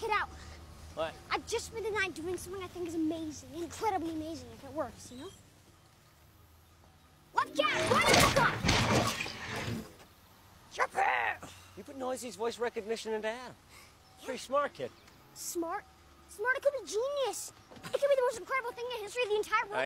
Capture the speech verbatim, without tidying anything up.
it out. What? I just spent the night doing something I think is amazing, incredibly amazing if it works, you know? Left jab, right uppercut! Chippy! You put Noisy's voice recognition into Adam. Pretty smart, kid. Smart? Smart, it could be genius. It could be the most incredible thing in the history of the entire world.